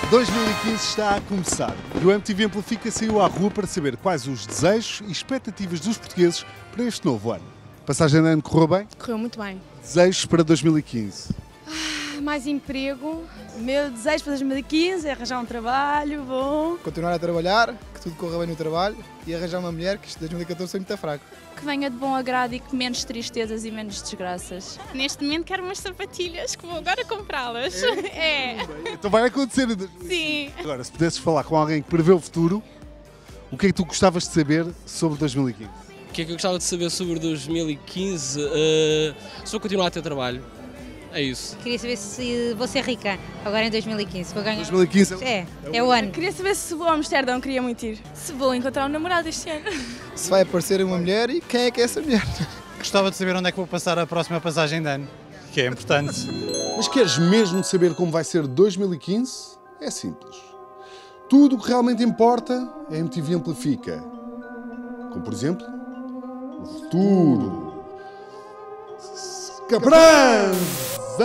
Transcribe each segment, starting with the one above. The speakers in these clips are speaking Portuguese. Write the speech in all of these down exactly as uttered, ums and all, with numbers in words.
dois mil e quinze está a começar e o M T V Amplifica saiu à rua para saber quais os desejos e expectativas dos portugueses para este novo ano. A passagem de ano correu bem? Correu muito bem. Desejos para dois mil e quinze? Ah, mais emprego. O meu desejo para dois mil e quinze é arranjar um trabalho bom. Continuar a trabalhar, que tudo corra bem no trabalho e arranjar uma mulher, que isto dois mil e catorze foi muito fraco. Que venha de bom agrado e que menos tristezas e menos desgraças. Neste momento quero umas sapatilhas que vou agora comprá-las. É. é. Então vai acontecer. Sim. Agora, se pudesses falar com alguém que prevê o futuro, o que é que tu gostavas de saber sobre dois mil e quinze? O que é que eu gostava de saber sobre dois mil e quinze? Uh, se vou continuar a ter trabalho. É isso. Queria saber se vou ser rica agora em dois mil e quinze. Vou ganhar... dois mil e quinze é, é o ano. Queria saber se vou a Amsterdão, queria muito ir. Se vou encontrar um namorado este ano. Se vai aparecer uma mulher e quem é que é essa mulher? Gostava de saber onde é que vou passar a próxima passagem de ano, que é importante. Mas queres mesmo saber como vai ser dois mil e quinze? É simples. Tudo o que realmente importa é a M T V Amplifica. Como, por exemplo, o futuro. Cabrãs!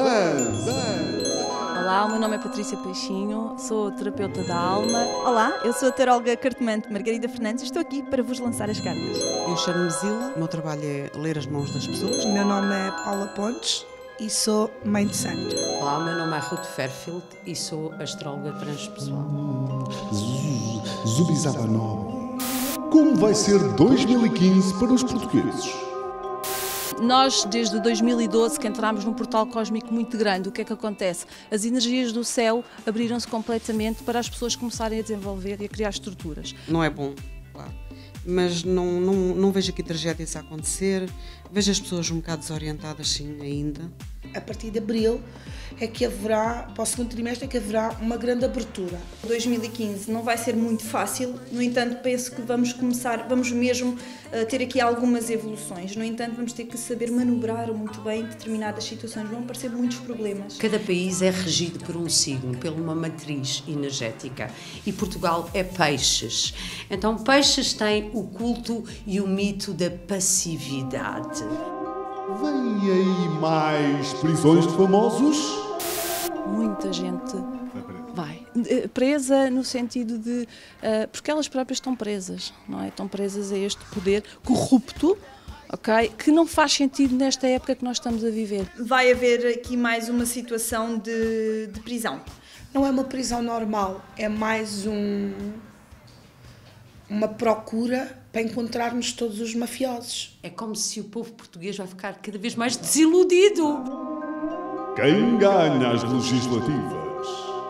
Olá, o meu nome é Patrícia Peixinho, sou terapeuta da alma. Olá, eu sou a taróloga cartomante Margarida Fernandes e estou aqui para vos lançar as cartas. Eu chamo-me Zila, o meu trabalho é ler as mãos das pessoas. O meu nome é Paula Pontes e sou mãe de santo. Olá, o meu nome é Ruth Fairfield e sou astróloga transpessoal. Zubizabanob. Como vai ser dois mil e quinze para os portugueses? Nós, desde dois mil e doze, que entramos num portal cósmico muito grande, o que é que acontece? As energias do céu abriram-se completamente para as pessoas começarem a desenvolver e a criar estruturas. Não é bom, claro, mas não, não, não vejo aqui tragédias a acontecer, vejo as pessoas um bocado desorientadas, sim, ainda. A partir de abril é que haverá, para o segundo trimestre, é que haverá uma grande abertura. dois mil e quinze não vai ser muito fácil, no entanto penso que vamos começar, vamos mesmo uh, ter aqui algumas evoluções, no entanto vamos ter que saber manobrar muito bem determinadas situações, vão aparecer muitos problemas. Cada país é regido por um signo, por uma matriz energética e Portugal é peixes. Então peixes tem o culto e o mito da passividade. Vem aí mais prisões de famosos? Muita gente vai. Presa no sentido de... Uh, porque elas próprias estão presas, não é? Estão presas a este poder corrupto, ok? Que não faz sentido nesta época que nós estamos a viver. Vai haver aqui mais uma situação de, de prisão. Não é uma prisão normal, é mais um... uma procura para encontrarmos todos os mafiosos. É como se o povo português vai ficar cada vez mais desiludido. Quem ganha as legislativas?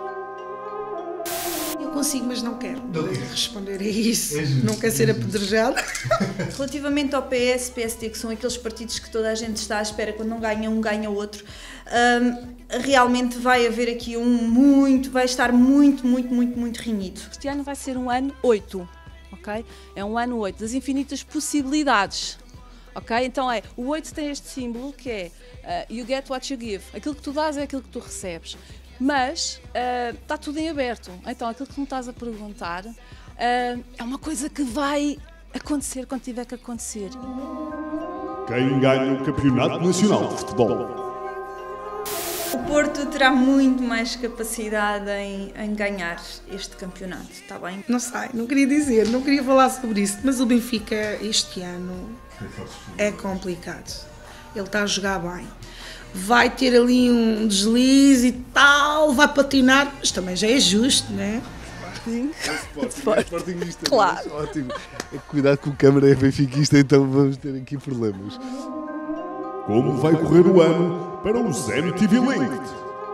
Eu consigo, mas não quero responder a isso. Não quero ser apedrejada. Relativamente ao P S, P S D, que são aqueles partidos que toda a gente está à espera, quando não ganha um, ganha outro, um, realmente vai haver aqui um muito, vai estar muito, muito, muito, muito renhido. Este ano vai ser um ano oito. Okay? É um ano oito, das infinitas possibilidades. Okay? Então é, o oito tem este símbolo que é uh, you get what you give. Aquilo que tu dás é aquilo que tu recebes. Mas uh, está tudo em aberto. Então aquilo que me estás a perguntar uh, é uma coisa que vai acontecer quando tiver que acontecer. Quem ganha o Campeonato Nacional de Futebol? O Porto terá muito mais capacidade em, em ganhar este campeonato, está bem? Não sei, não queria dizer, não queria falar sobre isso, mas o Benfica este ano é complicado. Ele está a jogar bem. Vai ter ali um deslize e tal, vai patinar, mas também já é justo, não é? Sim. É sportingista. Claro. É ótimo. Cuidado com o câmara é benfiquista, então vamos ter aqui problemas. Como vai correr o ano para os M T V Linked?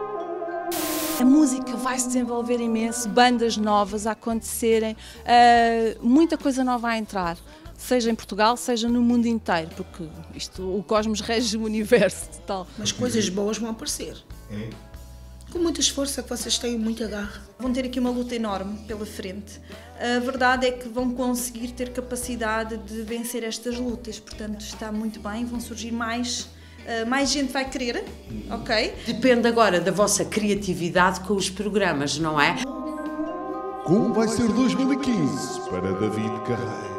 A música vai se desenvolver imenso, bandas novas a acontecerem, uh, muita coisa nova a entrar, seja em Portugal, seja no mundo inteiro, porque isto, o cosmos rege o universo e tal. Mas coisas boas vão aparecer. É. Com muita esforço, é que vocês têm muita garra. Vão ter aqui uma luta enorme pela frente. A verdade é que vão conseguir ter capacidade de vencer estas lutas, portanto está muito bem, vão surgir mais, uh, mais gente vai querer, ok? Depende agora da vossa criatividade com os programas, não é? Como vai ser dois mil e quinze para David Carreira?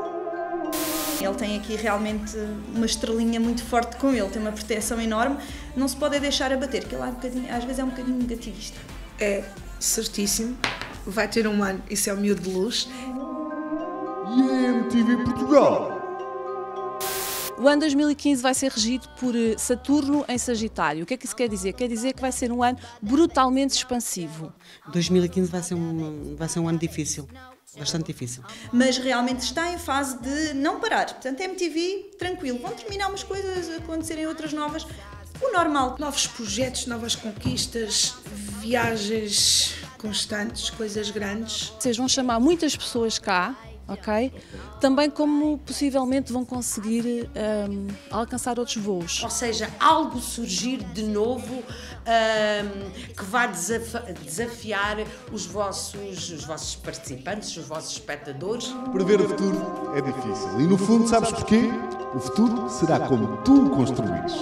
Ele tem aqui realmente uma estrelinha muito forte com ele, tem uma proteção enorme, não se pode deixar abater, que ele é um bocadinho, às vezes é um bocadinho negativista. É, certíssimo. Vai ter um ano, isso é o miúdo de luz. E a M T V Portugal? O ano dois mil e quinze vai ser regido por Saturno em Sagitário. O que é que isso quer dizer? Quer dizer que vai ser um ano brutalmente expansivo. dois mil e quinze vai ser um, vai ser um ano difícil, bastante difícil. Mas realmente está em fase de não parar. Portanto, a M T V, tranquilo. Vão terminar umas coisas, acontecerem outras novas. O normal. Novos projetos, novas conquistas, viagens constantes, coisas grandes. Vocês vão chamar muitas pessoas cá, ok? Também como possivelmente vão conseguir um, alcançar outros voos. Ou seja, algo surgir de novo um, que vá desafiar os vossos, os vossos participantes, os vossos espectadores. Prever o futuro é difícil. E no fundo, sabes porquê? O futuro será como tu o construís.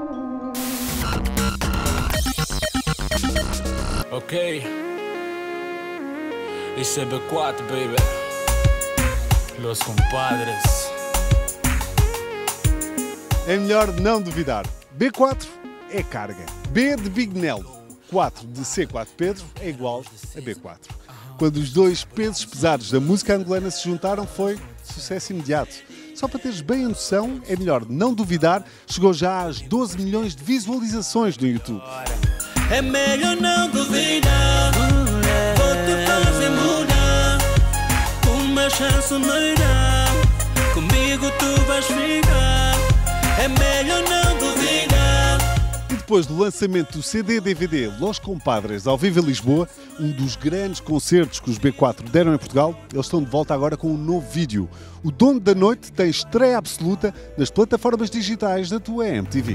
Ok. Isso é B quatro, baby. Los compadres. É melhor não duvidar. B quatro é carga. B de Big Nelo. quatro de C quatro Pedro é igual a B quatro. Quando os dois pesos pesados da música angolana se juntaram, foi sucesso imediato. Só para teres bem a noção, é melhor não duvidar, chegou já às doze milhões de visualizações no YouTube. É melhor não duvidar, vou te fazer mudar, uma chance me dá, comigo tu vais ficar, é melhor não duvidar. E depois do lançamento do C D D V D Los Compadres ao vivo em Lisboa, um dos grandes concertos que os B quatro deram em Portugal, eles estão de volta agora com um novo vídeo. O Dono da Noite tem estreia absoluta nas plataformas digitais da tua M T V.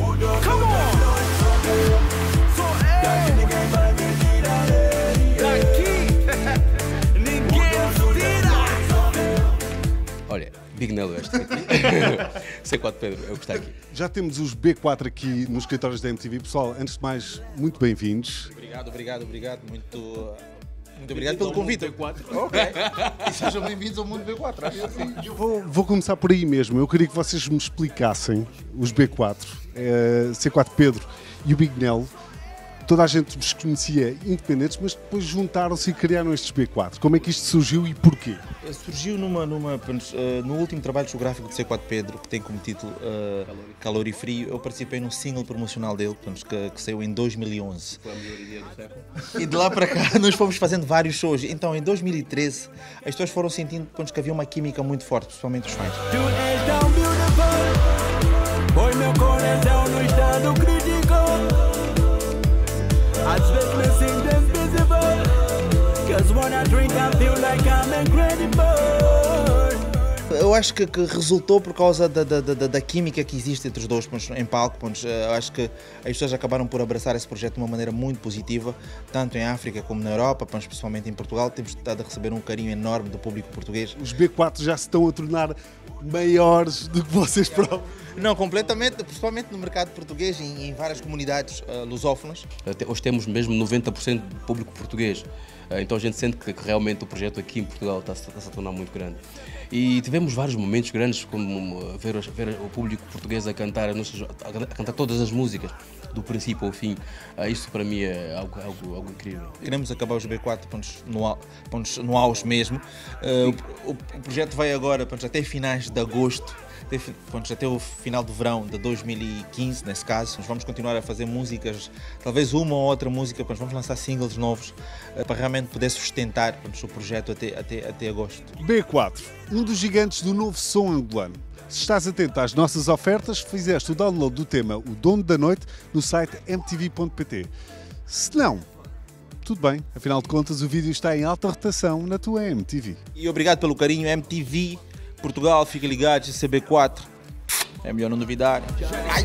Olha, Big Nelo este aqui. C quatro Pedro, é o que está aqui. Já temos os B quatro aqui nos escritórios da M T V. Pessoal, antes de mais, muito bem-vindos. Obrigado, obrigado, obrigado. Muito, muito obrigado pelo convite. B quatro. Ok. E sejam bem-vindos ao mundo B quatro. Eu vou, vou começar por aí mesmo. Eu queria que vocês me explicassem os B quatro, eh, C quatro Pedro e o Big Nelo. Toda a gente os conhecia independentes, mas depois juntaram-se e criaram estes B quatro. Como é que isto surgiu e porquê? Surgiu numa, numa, uh, no último trabalho discográfico de C quatro Pedro, que tem como título uh, Calor e Frio. Eu participei num single promocional dele, que, que saiu em dois mil e onze. Foi a melhor ideia do século. E de lá para cá nós fomos fazendo vários shows. Então, em dois mil e treze, as pessoas foram sentindo que havia uma química muito forte, principalmente os fãs. Tu és tão beautiful, põe meu coração no estado crítico. Às vezes me sinto invisible, cause when I drink I feel like I'm incredible. Eu acho que, que resultou por causa da, da, da, da química que existe entre os dois em palco. Eu acho que as pessoas acabaram por abraçar esse projeto de uma maneira muito positiva, tanto em África como na Europa, principalmente em Portugal. Temos estado a receber um carinho enorme do público português. Os B quatro já se estão a tornar maiores do que vocês próprios. Não, completamente, principalmente no mercado português e em, em várias comunidades uh, lusófonas. Hoje temos mesmo noventa por cento do público português, uh, então a gente sente que, que realmente o projeto aqui em Portugal está-se está a tornar muito grande. E tivemos vários momentos grandes, como ver, ver o público português a cantar, a cantar todas as músicas, do princípio ao fim. Uh, isso para mim é algo, algo, algo incrível. Queremos acabar os B quatro pontos no, pontos no auge mesmo. Uh, o, o projeto vai agora pontos, até finais de agosto. Até o final do verão de dois mil e quinze, nesse caso, nós vamos continuar a fazer músicas, talvez uma ou outra música, vamos lançar singles novos para realmente poder sustentar o projeto até, até, até agosto. B quatro, um dos gigantes do novo som angolano. Se estás atento às nossas ofertas, fizeste o download do tema O Dono da Noite no site m t v ponto p t. Se não, tudo bem, afinal de contas o vídeo está em alta rotação na tua M T V. E obrigado pelo carinho, M T V Portugal, fica ligado, C B quatro, é melhor não duvidar. Ai.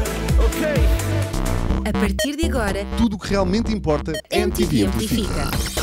A partir de agora, tudo o que realmente importa, M T V amplifica.